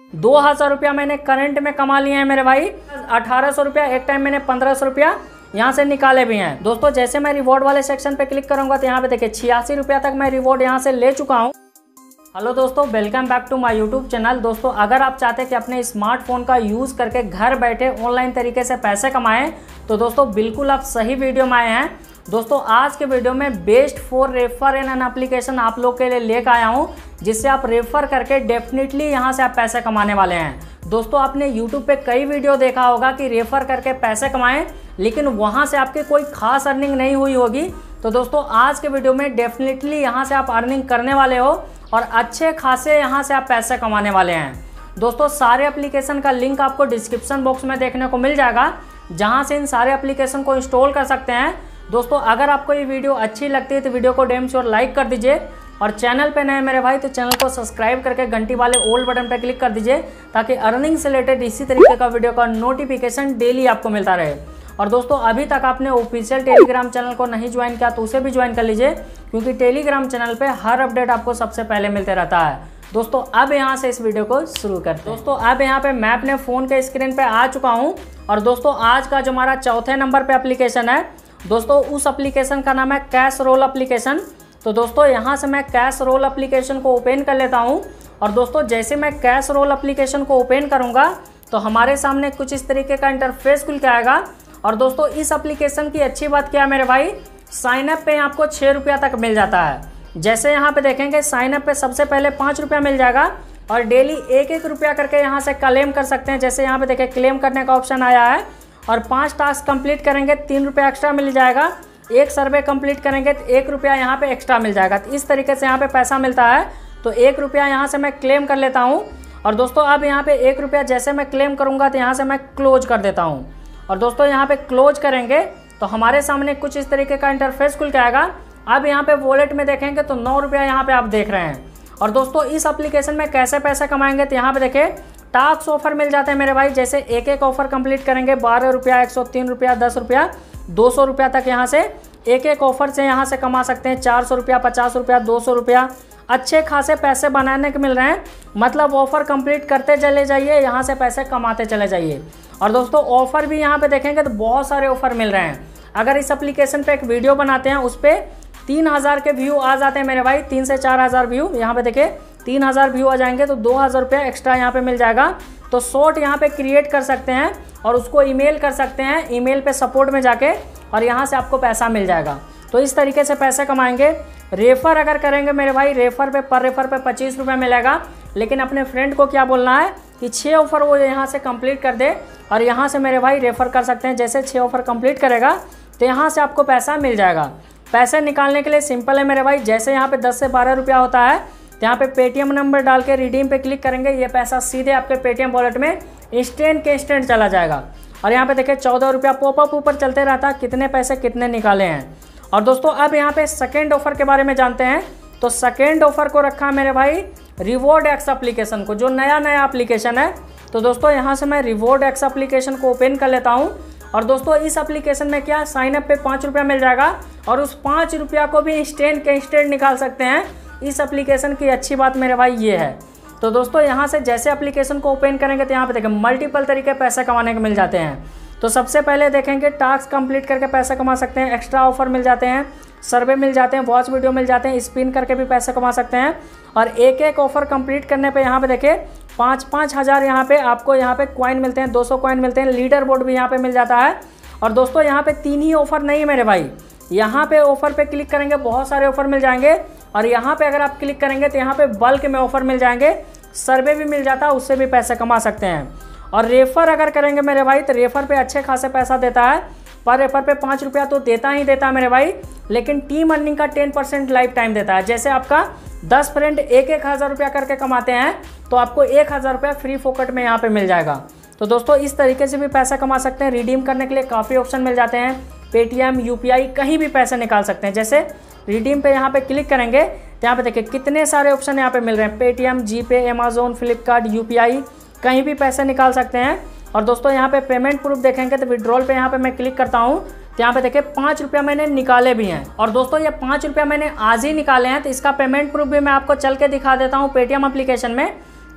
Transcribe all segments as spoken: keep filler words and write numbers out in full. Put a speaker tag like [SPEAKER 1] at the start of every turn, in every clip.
[SPEAKER 1] दो हज़ार रुपया मैंने करंट में कमा लिए हैं मेरे भाई। अठारह सौ रुपया एक टाइम मैंने पंद्रह सौ रुपया यहाँ से निकाले भी हैं। दोस्तों जैसे मैं रिवॉर्ड वाले सेक्शन पे क्लिक करूंगा तो यहाँ पे देखिए छियासी रुपया तक मैं रिवॉर्ड यहाँ से ले चुका हूँ। हेलो दोस्तों, welcome back to my YouTube channel. दोस्तों अगर आप चाहते हैं कि अपने स्मार्टफोन का यूज़ करके घर बैठे ऑनलाइन तरीके से पैसे कमाएं तो दोस्तों बिल्कुल आप सही वीडियो में आए हैं। दोस्तों आज के वीडियो में best for refer in an application आप लोग के लिए लेकर आया हूं, जिससे आप रेफर करके डेफिनेटली यहां से आप पैसे कमाने वाले हैं। दोस्तों आपने यूट्यूब पे कई वीडियो देखा होगा कि रेफर करके पैसे कमाएं, लेकिन वहां से आपकी कोई खास अर्निंग नहीं हुई होगी। तो दोस्तों आज के वीडियो में डेफिनेटली यहाँ से आप अर्निंग करने वाले हो और अच्छे खासे यहाँ से आप पैसे कमाने वाले हैं। दोस्तों सारे एप्लीकेशन का लिंक आपको डिस्क्रिप्शन बॉक्स में देखने को मिल जाएगा, जहाँ से इन सारे एप्लीकेशन को इंस्टॉल कर सकते हैं। दोस्तों अगर आपको ये वीडियो अच्छी लगती है तो वीडियो को डैम श्योर लाइक कर दीजिए, और चैनल पे नए मेरे भाई तो चैनल को सब्सक्राइब करके घंटी वाले ऑल बटन पर क्लिक कर दीजिए, ताकि अर्निंग से रिलेटेड इसी तरीके का वीडियो का नोटिफिकेशन डेली आपको मिलता रहे। और दोस्तों अभी तक आपने ऑफिशियल टेलीग्राम चैनल को नहीं ज्वाइन किया तो उसे भी ज्वाइन कर लीजिए, क्योंकि टेलीग्राम चैनल पे हर अपडेट आपको सबसे पहले मिलते रहता है। दोस्तों अब यहाँ से इस वीडियो को शुरू करते हैं। दोस्तों अब यहाँ पे मैं अपने फ़ोन के स्क्रीन पे आ चुका हूँ, और दोस्तों आज का जो हमारा चौथे नंबर पे एप्लीकेशन है दोस्तों, उस एप्लीकेशन का नाम है कैश रोल एप्लीकेशन। तो दोस्तों यहाँ से मैं कैश रोल एप्लीकेशन को ओपन कर लेता हूँ, और दोस्तों जैसे मैं कैश रोल एप्लीकेशन को ओपन करूँगा तो हमारे सामने कुछ इस तरीके का इंटरफेस खुल के आएगा। और दोस्तों इस एप्लीकेशन की अच्छी बात क्या है मेरे भाई, साइन अप पे आपको छः रुपया तक मिल जाता है। जैसे यहाँ पे देखेंगे साइन अप पे सबसे पहले पाँच रुपया मिल जाएगा, और डेली एक एक रुपया करके यहाँ से क्लेम कर सकते हैं। जैसे यहाँ पे देखें क्लेम करने का ऑप्शन आया है, और पाँच टास्क कंप्लीट करेंगे तीन रुपया एक्स्ट्रा मिल जाएगा, एक सर्वे कंप्लीट करेंगे तो एक रुपया यहाँ पे एक्स्ट्रा मिल जाएगा। तो इस तरीके से यहाँ पे पैसा मिलता है। तो एक रुपया यहाँ से मैं क्लेम कर लेता हूँ, और दोस्तों अब यहाँ पे एक रुपया जैसे मैं क्लेम करूँगा तो यहाँ से मैं क्लोज कर देता हूँ। और दोस्तों यहाँ पे क्लोज करेंगे तो हमारे सामने कुछ इस तरीके का इंटरफेस खुल के आएगा। अब यहाँ पे वॉलेट में देखेंगे तो नौ रुपया यहाँ पे आप देख रहे हैं। और दोस्तों इस एप्लीकेशन में कैसे पैसे कमाएंगे तो यहाँ पे देखें टास्क ऑफर मिल जाते हैं मेरे भाई। जैसे एक एक ऑफर कंप्लीट करेंगे बारह रुपया, एक सौ तीन रुपया, दस रुपया, दो सौ रुपया तक यहाँ से एक एक ऑफर से यहाँ से कमा सकते हैं। चार सौ रुपया, पचास रुपया, दो सौ रुपया, अच्छे खासे पैसे बनाने के मिल रहे हैं। मतलब ऑफर कंप्लीट करते चले जाइए, यहाँ से पैसे कमाते चले जाइए। और दोस्तों ऑफर भी यहाँ पे देखेंगे तो बहुत सारे ऑफर मिल रहे हैं। अगर इस एप्लीकेशन पे एक वीडियो बनाते हैं उस पर तीन हज़ार के व्यू आ जाते हैं मेरे भाई, तीन से चार हज़ार व्यू। यहाँ पे देखिए तीन हज़ार व्यू आ जाएंगे तो दो हज़ार रुपया एक्स्ट्रा यहाँ पे मिल जाएगा। तो शॉर्ट यहाँ पे क्रिएट कर सकते हैं और उसको ईमेल कर सकते हैं, ईमेल पे सपोर्ट में जाके, और यहाँ से आपको पैसा मिल जाएगा। तो इस तरीके से पैसे कमाएंगे। रेफ़र अगर करेंगे मेरे भाई, रेफ़र पे पर रेफ़र पे पच्चीस रुपये मिलेगा, लेकिन अपने फ्रेंड को क्या बोलना है कि छः ऑफ़र वो यहाँ से कंप्लीट कर दे, और यहाँ से मेरे भाई रेफ़र कर सकते हैं। जैसे छः ऑफ़र कंप्लीट करेगा तो यहाँ से आपको पैसा मिल जाएगा। पैसे निकालने के लिए सिंपल है मेरे भाई। जैसे यहाँ पे दस से बारह रुपया होता है तो यहाँ पे पेटीएम नंबर डाल के रिडीम पे क्लिक करेंगे, ये पैसा सीधे आपके पेटीएम वॉलेट में इंस्टेंट के इंस्टेंट चला जाएगा। और यहाँ पे देखिए चौदह रुपया पॉपअप ऊपर चलते रहता है, कितने पैसे कितने निकाले हैं। और दोस्तों अब यहाँ पे सेकेंड ऑफर के बारे में जानते हैं। तो सेकेंड ऑफर को रखा मेरे भाई रिवॉर्ड एक्स एप्लीकेशन को, जो नया नया एप्लीकेशन है। तो दोस्तों यहाँ से मैं रिवॉर्ड एक्स एप्लीकेशन को ओपन कर लेता हूँ। और दोस्तों इस एप्लीकेशन में क्या साइन अप पे पाँच रुपया मिल जाएगा, और उस पाँच रुपया को भी इंस्टेंट के इंस्टेंट निकाल सकते हैं। इस एप्लीकेशन की अच्छी बात मेरे भाई ये है। तो दोस्तों यहाँ से जैसे एप्लीकेशन को ओपन करेंगे तो यहाँ पे देखें मल्टीपल तरीके पैसे कमाने के मिल जाते हैं। तो सबसे पहले देखेंगे टास्क कंप्लीट करके पैसे कमा सकते हैं, एक्स्ट्रा ऑफर मिल जाते हैं, सर्वे मिल जाते हैं, वॉच वीडियो मिल जाते हैं, स्पिन करके भी पैसे कमा सकते हैं। और एक एक ऑफर कंप्लीट करने पे यहाँ पे देखें पाँच पाँच हज़ार यहाँ पे आपको यहाँ पे कॉइन मिलते हैं, दो सौ कॉइन मिलते हैं, लीडर बोर्ड भी यहाँ पे मिल जाता है। और दोस्तों यहाँ पे तीन ही ऑफर नहीं है मेरे भाई, यहाँ पे ऑफर पे क्लिक करेंगे बहुत सारे ऑफर मिल जाएंगे। और यहाँ पे अगर आप क्लिक करेंगे तो यहाँ पे बल्क में ऑफर मिल जाएंगे, सर्वे भी मिल जाता है, उससे भी पैसे कमा सकते हैं। और रेफ़र अगर करेंगे मेरे भाई तो रेफ़र पे अच्छे खासे पैसा देता है। पर रेफ़र पे पाँच रुपया तो देता ही देता है मेरे भाई, लेकिन टीम अर्निंग का टेन परसेंट लाइफ टाइम देता है। जैसे आपका दस फ्रेंड एक एक हज़ार रुपया करके कमाते हैं तो आपको एक हज़ार रुपया फ्री फोकट में यहाँ पे मिल जाएगा। तो दोस्तों इस तरीके से भी पैसा कमा सकते हैं। रिडीम करने के लिए काफ़ी ऑप्शन मिल जाते हैं, पेटीएम, यूपीआई, कहीं भी पैसे निकाल सकते हैं। जैसे रिडीम पे यहाँ पे क्लिक करेंगे तो यहाँ पे देखिए कितने सारे ऑप्शन यहाँ पे मिल रहे हैं, Paytm, GPay, Amazon, Flipkart, UPI, कहीं भी पैसे निकाल सकते हैं। और दोस्तों यहाँ पे पेमेंट प्रूफ देखेंगे तो विड्रॉल पे यहाँ पे मैं क्लिक करता हूँ तो यहाँ पे देखिए पाँच रुपया मैंने निकाले भी हैं। और दोस्तों ये पाँच रुपया मैंने आज ही निकाले हैं, तो इसका पेमेंट प्रूफ भी मैं आपको चल के दिखा देता हूँ पेटीएम एप्लीकेशन में।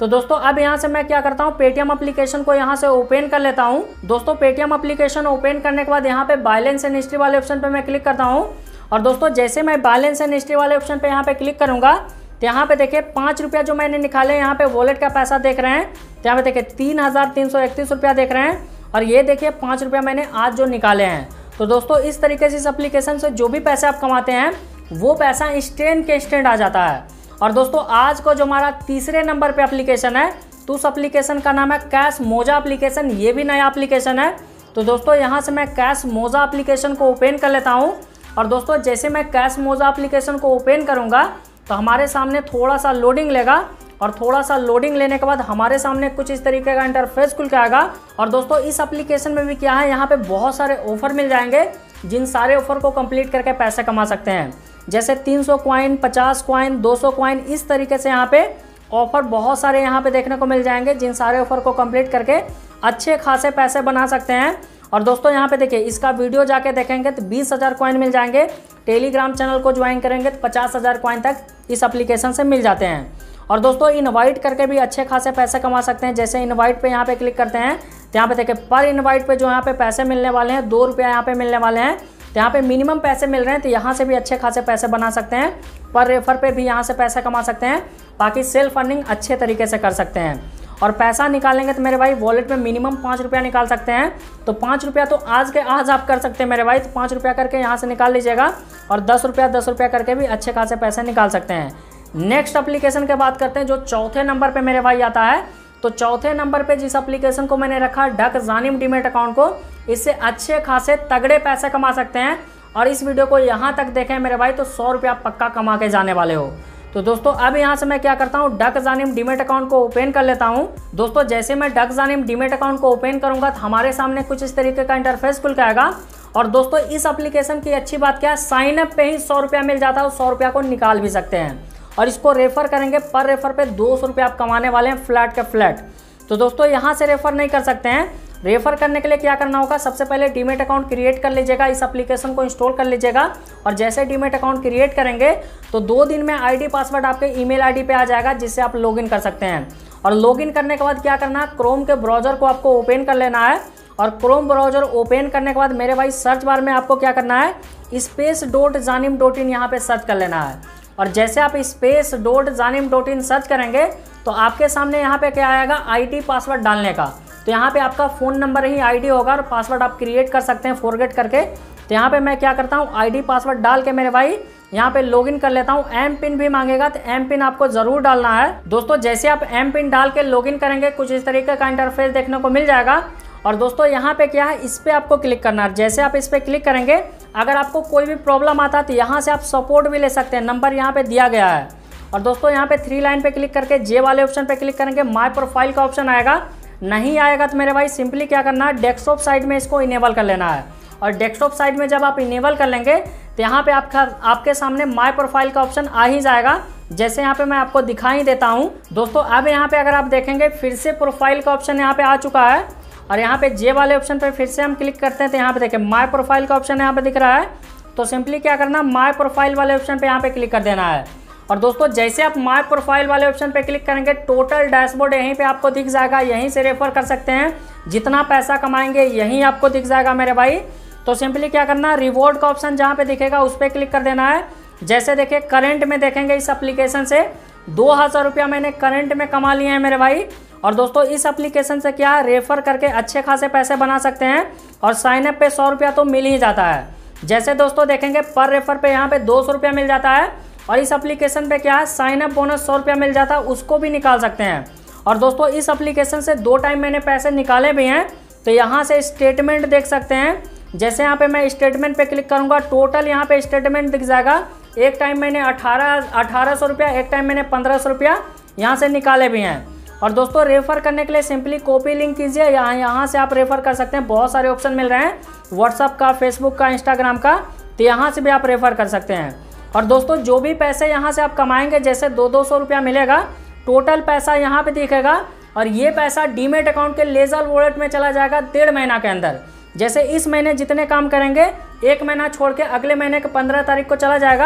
[SPEAKER 1] तो दोस्तों अब यहाँ से मैं क्या करता हूँ, पेटीएम एप्लीकेशन को यहाँ से ओपन कर लेता हूँ। दोस्तों पेटीएम एप्लीकेशन ओपन करने के बाद यहाँ पे बैलेंस एंड हिस्ट्री वाले ऑप्शन पे मैं क्लिक करता हूँ। और दोस्तों जैसे मैं बैलेंस एंड हिस्ट्री वाले ऑप्शन पे यहाँ पे क्लिक करूँगा तो यहाँ पे देखिए पाँच रुपया जो मैंने निकाले यहाँ पे वॉलेट का पैसा देख रहे हैं, तो यहाँ पे देखिए तीन हज़ार तीन सौ इकतीस रुपया देख रहे हैं। और ये देखिए पाँच रुपया मैंने आज जो निकाले हैं। तो दोस्तों इस तरीके से इस एप्लीकेशन से जो भी पैसे आप कमाते हैं वो पैसा इंस्टेंट के इंस्टेंट आ जाता है। और दोस्तों आज को जो हमारा तीसरे नंबर पे एप्लीकेशन है तो उस एप्लीकेशन का नाम है कैश मोजा एप्लीकेशन। ये भी नया एप्लीकेशन है। तो दोस्तों यहाँ से मैं कैश मोजा एप्लीकेशन को ओपन कर लेता हूँ। और दोस्तों जैसे मैं कैश मोजा एप्लीकेशन को ओपन करूँगा तो हमारे सामने थोड़ा सा लोडिंग लेगा। और थोड़ा सा लोडिंग लेने के बाद हमारे सामने कुछ इस तरीके का इंटरफेस खुल के आएगा। और दोस्तों इस एप्लीकेशन में भी क्या है, यहाँ पे बहुत सारे ऑफर मिल जाएंगे जिन सारे ऑफर को कंप्लीट करके पैसे कमा सकते हैं। जैसे तीन सौ कॉइन, पचास कॉइन, दो सौ कॉइन, इस तरीके से यहाँ पे ऑफर बहुत सारे यहाँ पे देखने को मिल जाएंगे जिन सारे ऑफर को कंप्लीट करके अच्छे खासे पैसे बना सकते हैं। और दोस्तों यहाँ पे देखिए इसका वीडियो जाके देखेंगे तो बीस हज़ार कॉइन मिल जाएंगे। टेलीग्राम चैनल को ज्वाइन करेंगे तो पचास हज़ार कॉइन तक इस एप्लीकेशन से मिल जाते हैं। और दोस्तों इनवाइट करके भी अच्छे खासे पैसे कमा सकते हैं। जैसे इनवाइट पे यहाँ पे क्लिक करते हैं तो यहाँ पे देखिए पर इनवाइट पे जो यहाँ पे पैसे मिलने वाले हैं दो रुपया यहाँ पे मिलने वाले हैं। तो यहाँ पे मिनिमम पैसे मिल रहे हैं, तो यहाँ से भी अच्छे खासे पैसे बना सकते हैं। पर रेफर पे भी यहाँ से पैसे कमा सकते हैं। बाकी सेल्फ अर्निंग अच्छे तरीके से कर सकते हैं। और पैसा निकालेंगे तो मेरे भाई वॉलेट में मिनिमम पाँच रुपया निकाल सकते हैं। तो पाँच रुपया तो आज के आज आप कर सकते हैं मेरे भाई। तो पाँच रुपया करके यहाँ से निकाल लीजिएगा और दस रुपया दस रुपया करके भी अच्छे खासे पैसे निकाल सकते हैं। नेक्स्ट एप्लीकेशन की बात करते हैं जो चौथे नंबर पे मेरे भाई आता है। तो चौथे नंबर पे जिस एप्लीकेशन को मैंने रखा डक जानिम डीमेट अकाउंट को, इससे अच्छे खासे तगड़े पैसे कमा सकते हैं। और इस वीडियो को यहाँ तक देखें मेरे भाई तो सौ रुपया पक्का कमा के जाने वाले हो। तो दोस्तों अब यहाँ से मैं क्या करता हूँ, डक जानिम डीमेट अकाउंट को ओपन कर लेता हूँ। दोस्तों जैसे मैं डक जानिम डीमेट अकाउंट को ओपन करूँगा तो हमारे सामने कुछ इस तरीके का इंटरफेस खुल के आएगा। और दोस्तों इस एप्लीकेशन की अच्छी बात क्या है, साइन अप पे ही सौ रुपया मिल जाता है और सौ रुपया को निकाल भी सकते हैं। और इसको रेफर करेंगे, पर रेफर पे दो सौ रुपये आप कमाने वाले हैं फ्लैट के फ्लैट। तो दोस्तों यहाँ से रेफर नहीं कर सकते हैं। रेफर करने के लिए क्या करना होगा, सबसे पहले डीमेट अकाउंट क्रिएट कर लीजिएगा, इस एप्लीकेशन को इंस्टॉल कर लीजिएगा। और जैसे डीमेट अकाउंट क्रिएट करेंगे तो दो दिन में आईडी पासवर्ड आपके ईमेल आईडी पे आ जाएगा जिससे आप लॉगिन कर सकते हैं। और लॉगिन करने के बाद क्या करना है, क्रोम के ब्राउजर को आपको ओपन कर लेना है। और क्रोम ब्राउजर ओपन करने के बाद मेरे भाई सर्च बार में आपको क्या करना है, स्पेस डॉट जानिम डॉट इन यहाँ पे सर्च कर लेना है। और जैसे आप स्पेस डॉट जानिम डॉट इन सर्च करेंगे तो आपके सामने यहाँ पे क्या आएगा, आईडी पासवर्ड डालने का। तो यहाँ पे आपका फ़ोन नंबर ही आईडी होगा और पासवर्ड आप क्रिएट कर सकते हैं फॉरगेट करके। तो यहाँ पे मैं क्या करता हूँ, आईडी पासवर्ड डाल के मेरे भाई यहाँ पे लॉगिन कर लेता हूँ। एम पिन भी मांगेगा तो एम पिन आपको ज़रूर डालना है। दोस्तों जैसे आप एम पिन डाल के लॉगिन करेंगे कुछ इस तरीके का इंटरफेस देखने को मिल जाएगा। और दोस्तों यहाँ पे क्या है, इस पर आपको क्लिक करना है। जैसे आप इस पर क्लिक करेंगे, अगर आपको कोई भी प्रॉब्लम आता है तो यहाँ से आप सपोर्ट भी ले सकते हैं, नंबर यहाँ पे दिया गया है। और दोस्तों यहाँ पे थ्री लाइन पे क्लिक करके जे वाले ऑप्शन पे क्लिक करेंगे, माय प्रोफाइल का ऑप्शन आएगा। नहीं आएगा तो मेरे भाई सिंपली क्या करना है, डेस्कटॉप साइड में इसको इनेबल कर लेना है। और डेस्कटॉप साइड में जब आप इनेबल कर लेंगे तो यहाँ पे आपका आपके सामने माय प्रोफाइल का ऑप्शन आ ही जाएगा। जैसे यहाँ पे मैं आपको दिखा ही देता हूँ। दोस्तों अब यहाँ पे अगर आप देखेंगे फिर से प्रोफाइल का ऑप्शन यहाँ पे आ चुका है। और यहाँ पे जे वाले ऑप्शन पे फिर से हम क्लिक करते हैं तो यहाँ पे देखिए माय प्रोफाइल का ऑप्शन यहाँ पे दिख रहा है। तो सिंपली क्या करना, माय प्रोफाइल वाले ऑप्शन पे यहाँ पे क्लिक कर देना है। और दोस्तों जैसे आप माय प्रोफाइल वाले ऑप्शन पे क्लिक करेंगे, टोटल डैशबोर्ड यहीं पे आपको दिख जाएगा। यहीं से रेफर कर सकते हैं, जितना पैसा कमाएंगे यहीं आपको दिख जाएगा मेरे भाई। तो सिंपली क्या करना, रिवॉर्ड का ऑप्शन जहाँ पे दिखेगा उस पर क्लिक कर देना है। जैसे देखिए करंट में देखेंगे इस एप्लीकेशन से दो हज़ार रुपया मैंने करंट में कमा लिए हैं मेरे भाई। और दोस्तों इस एप्लीकेशन से क्या है, रेफर करके अच्छे खासे पैसे बना सकते हैं। और साइन अप पे सौ रुपया तो मिल ही जाता है। जैसे दोस्तों देखेंगे पर रेफर पे यहाँ पे दो सौ रुपया मिल जाता है। और इस एप्लीकेशन पे क्या है, साइन अप बोनस सौ रुपया मिल जाता है, उसको भी निकाल सकते हैं। और दोस्तों इस एप्लीकेशन से दो टाइम मैंने पैसे निकाले भी हैं। तो यहाँ से स्टेटमेंट देख सकते हैं। जैसे यहाँ पे मैं स्टेटमेंट पे क्लिक करूँगा, टोटल यहाँ पे स्टेटमेंट दिख जाएगा। एक टाइम मैंने अठारह अठारह सौ रुपया, एक टाइम मैंने पंद्रह सौ रुपया यहाँ से निकाले भी हैं। और दोस्तों रेफर करने के लिए सिंपली कॉपी लिंक कीजिए, यहाँ यहाँ से आप रेफर कर सकते हैं। बहुत सारे ऑप्शन मिल रहे हैं, व्हाट्सअप का, फेसबुक का, इंस्टाग्राम का, तो यहाँ से भी आप रेफर कर सकते हैं। और दोस्तों जो भी पैसे यहाँ से आप कमाएंगे, जैसे दो दो सौ रुपया मिलेगा, टोटल पैसा यहाँ पे दिखेगा। और ये पैसा डीमेट अकाउंट के लेजर वॉलेट में चला जाएगा डेढ़ महीना के अंदर। जैसे इस महीने जितने काम करेंगे, एक महीना छोड़ के अगले महीने के पंद्रह तारीख को चला जाएगा।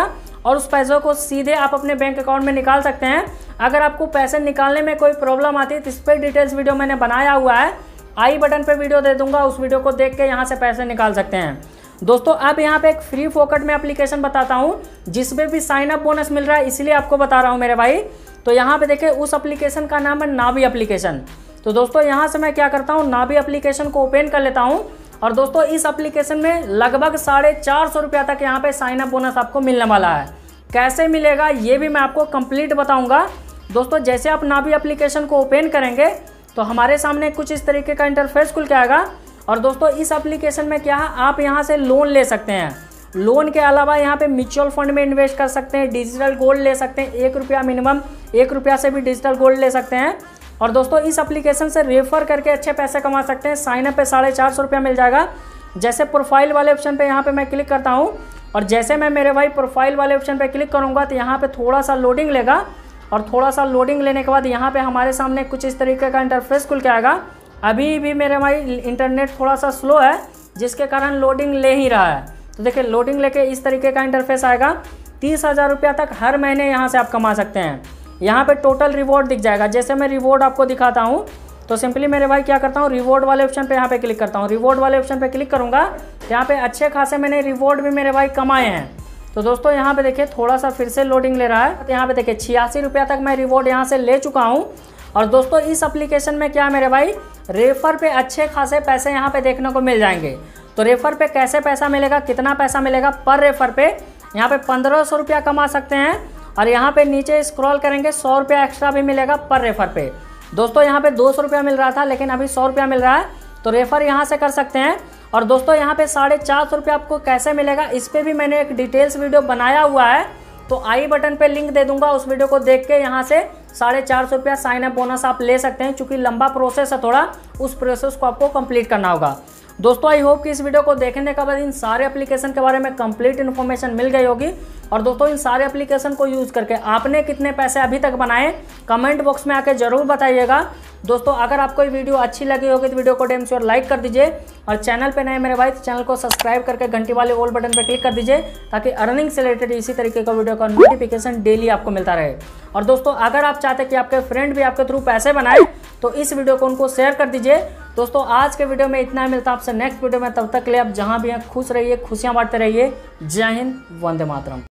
[SPEAKER 1] और उस पैसों को सीधे आप अपने बैंक अकाउंट में निकाल सकते हैं। अगर आपको पैसे निकालने में कोई प्रॉब्लम आती है तो इस पर डिटेल्स वीडियो मैंने बनाया हुआ है, आई बटन पे वीडियो दे दूंगा, उस वीडियो को देख के यहाँ से पैसे निकाल सकते हैं। दोस्तों अब यहाँ पे एक फ्री फोकट में एप्लीकेशन बताता हूँ जिसमें भी साइन अप बोनस मिल रहा है, इसलिए आपको बता रहा हूँ मेरे भाई। तो यहाँ पे देखिए उस एप्लीकेशन का नाम है नावी एप्लीकेशन। तो दोस्तों यहाँ से मैं क्या करता हूँ, नावी एप्लीकेशन को ओपन कर लेता हूँ और दोस्तों इस एप्लीकेशन में लगभग साढ़े चार सौ रुपया तक यहाँ पे साइन अप बोनस आपको मिलने वाला है। कैसे मिलेगा ये भी मैं आपको कंप्लीट बताऊंगा। दोस्तों जैसे आप नावी एप्लीकेशन को ओपन करेंगे तो हमारे सामने कुछ इस तरीके का इंटरफेस खुल के आएगा। और दोस्तों इस एप्लीकेशन में क्या है, आप यहाँ से लोन ले सकते हैं। लोन के अलावा यहाँ पे म्यूचुअल फंड में इन्वेस्ट कर सकते हैं, डिजिटल गोल्ड ले सकते हैं, एक रुपया मिनिमम एक रुपया से भी डिजिटल गोल्ड ले सकते हैं। और दोस्तों इस एप्लीकेशन से रेफर करके अच्छे पैसे कमा सकते हैं। साइन अप पे साढ़े चार सौ रुपया मिल जाएगा। जैसे प्रोफाइल वाले ऑप्शन पे यहाँ पे मैं क्लिक करता हूँ और जैसे मैं मेरे भाई प्रोफाइल वाले ऑप्शन पे क्लिक करूँगा तो यहाँ पे थोड़ा सा लोडिंग लेगा और थोड़ा सा लोडिंग लेने के बाद यहाँ पे हमारे सामने कुछ इस तरीके का इंटरफेस खुल के आएगा। अभी भी मेरे भाई इंटरनेट थोड़ा सा स्लो है जिसके कारण लोडिंग ले ही रहा है। तो देखिए लोडिंग लेके इस तरीके का इंटरफेस आएगा। तीस हज़ार रुपया तक हर महीने यहाँ से आप कमा सकते हैं। यहाँ पे टोटल रिवॉर्ड दिख जाएगा। जैसे मैं रिवॉर्ड आपको दिखाता हूँ तो सिंपली मेरे भाई क्या करता हूँ, रिवॉर्ड वाले ऑप्शन पे यहाँ पे क्लिक करता हूँ। रिवॉर्ड वाले ऑप्शन पे क्लिक करूँगा तो यहाँ पे अच्छे खासे मैंने रिवॉर्ड भी मेरे भाई कमाए हैं। तो दोस्तों यहाँ पे देखिए थोड़ा सा फिर से लोडिंग ले रहा है। तो यहाँ पे देखिए छियासी रुपया तक मैं रिवॉर्ड यहाँ से ले चुका हूँ। और दोस्तों इस एप्लीकेशन में क्या है मेरे भाई, रेफर पे अच्छे खासे पैसे यहाँ पे देखने को मिल जाएंगे। तो रेफर पे कैसे पैसा मिलेगा, कितना पैसा मिलेगा पर रेफर पे, यहाँ पे पंद्रह सौ रुपया कमा सकते हैं। और यहाँ पे नीचे स्क्रॉल करेंगे सौ रुपया एक्स्ट्रा भी मिलेगा पर रेफर पे। दोस्तों यहाँ पे दो सौ रुपया मिल रहा था लेकिन अभी सौ रुपया मिल रहा है, तो रेफर यहाँ से कर सकते हैं। और दोस्तों यहाँ पे साढ़े चार सौ रुपया आपको कैसे मिलेगा इस पर भी मैंने एक डिटेल्स वीडियो बनाया हुआ है, तो आई बटन पे लिंक दे दूंगा, उस वीडियो को देख के यहाँ से साढ़े चार सौ रुपया साइन अप बोनस आप ले सकते हैं। चूँकि लंबा प्रोसेस है थोड़ा, उस प्रोसेस को आपको कंप्लीट करना होगा। दोस्तों आई होप कि इस वीडियो को देखने के बाद इन सारे एप्लीकेशन के बारे में कंप्लीट इन्फॉर्मेशन मिल गई होगी। और दोस्तों इन सारे एप्लीकेशन को यूज़ करके आपने कितने पैसे अभी तक बनाए कमेंट बॉक्स में आके जरूर बताइएगा। दोस्तों अगर आपको ये वीडियो अच्छी लगी होगी तो वीडियो को डैम श्योर लाइक कर दीजिए और चैनल पे नए मेरे भाई तो चैनल को सब्सक्राइब करके घंटी वाले ऑल बटन पे क्लिक कर दीजिए ताकि अर्निंग से रिलेटेड इसी तरीके का वीडियो का नोटिफिकेशन डेली आपको मिलता रहे। और दोस्तों अगर आप चाहते हैं कि आपके फ्रेंड भी आपके थ्रू पैसे बनाए तो इस वीडियो को उनको शेयर कर दीजिए। दोस्तों आज के वीडियो में इतना ही, मिलता है आपसे नेक्स्ट वीडियो में। तब तक के लिए आप जहाँ भी हैं खुश रहिए, खुशियाँ बांटते रहिए। जय हिंद, वंदे मातरम।